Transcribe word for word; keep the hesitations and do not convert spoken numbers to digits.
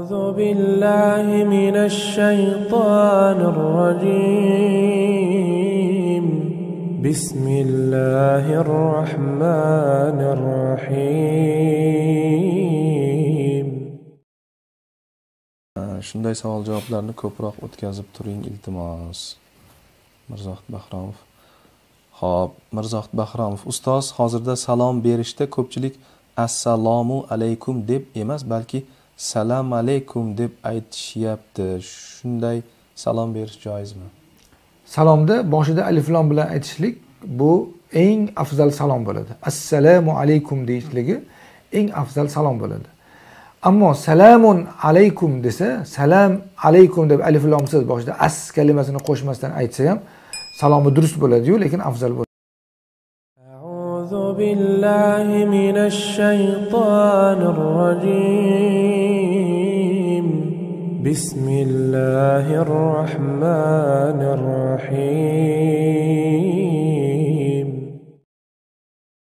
أعوذ بالله من الشيطان الرجيم بسم الله الرحمن الرحيم. Shunday savol javoblarni ko'proq o'tkazib turing iltimos. Mirzohid Bahromov. Xo'p, Mirzohid Bahromov, ustoz, hozirda salom berishda ko'pchilik assalomu alaykum deb emas, balki salam alaykum deb aytishyapti. Shunday salom berish joizmi? Salomda boshida alif lam bilan aytishlik bu eng afzal salom bo'ladi. Assalomu alaykum deyishligi eng afzal salom bo'ladi. Ammo salamun alaykum desa, salam alaykum deb alif lamsiz boshida as kalimasini qo'shmasdan aytsa ham salomi durust bo'ladi-yu, lekin afzal bo'ladi. A'udhu billahi minash shaytonir rajim. Bismillahir rohmanir rohim.